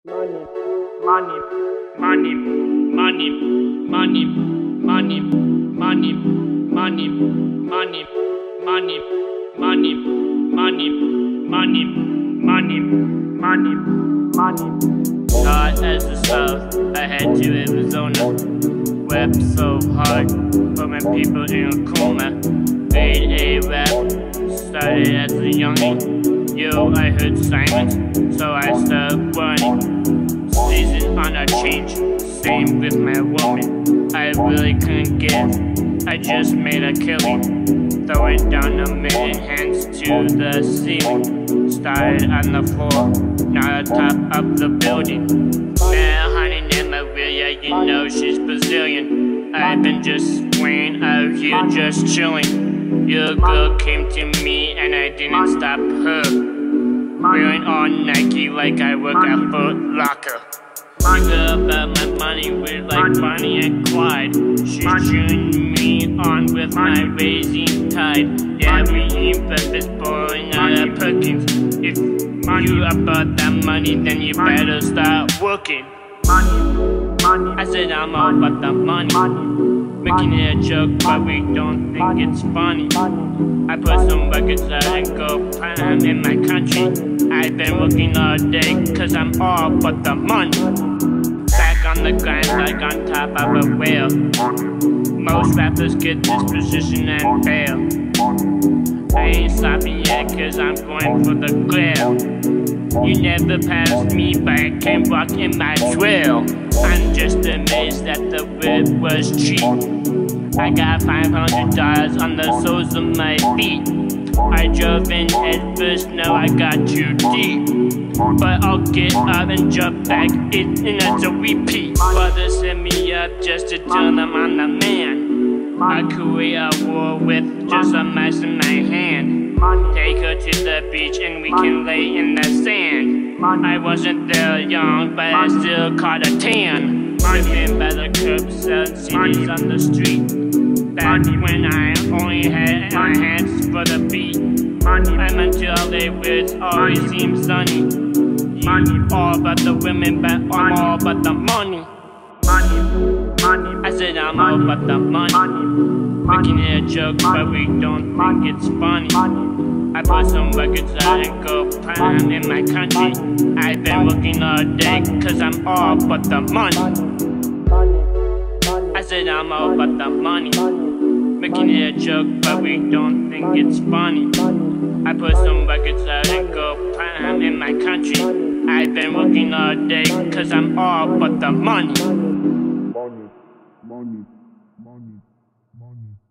Money, money, money, money, money, money, money, money, money, money, money, money, money, money, money, money. Taught as the South, I had to Arizona. Wept so hard, put my people in a coma. Made a rap, started as a youngin'. Yo, I heard Simons, so I started running. Season on a change, same with my woman. I really couldn't give, I just made a killing. Throwing down a million hands to the ceiling. Started on the floor, now on top of the building. Now honey in my rear, yeah, you know she's Brazilian. I've been just playing out here, just chilling. Your girl came to me and I didn't stop her. Wearing on Nike like I work at Foot Locker. Nigga about my money, we're like Bonnie and Clyde. She's cheering me on with my raising tide. Yeah, we eat breakfast pouring out of Perkins. If you about that money, then you better start working. I said I'm all about the money. Making it a joke, but we don't think it's funny. I put some records out and go prime in my country. I've been working all day, cause I'm all about the money. Back on the grind like on top of a whale. Most rappers get this position and fail. I ain't stopping yet, cause I'm going for the grail. You never passed me by, I can't walk in my trail. I'm just amazed that the whip was cheap. I got $500 on the soles of my feet. I drove in head first, now I got too deep. But I'll get up and jump back in, and it's a repeat. Brothers set me up just to tell them I'm the man. I create a war with just a match in my hand. Take her to the beach and we can lay in the sand. I wasn't there young, but I still caught a tan. Living by the curb, selling CDs on the street. Back when I only had my hands for the beat. I'm until LA where it always seems sunny. You all about the women, but I'm all about the money. I said I'm all about the money. Making it a joke, but we don't think it's funny. I put some records out and go prime in my country. I've been working all day, cause I'm all about the money. I said I'm all about the money. Making it a joke, but we don't think it's funny. I put some records out and go prime in my country. I've been working all day, cause I'm all about the money. Money, money, money, money.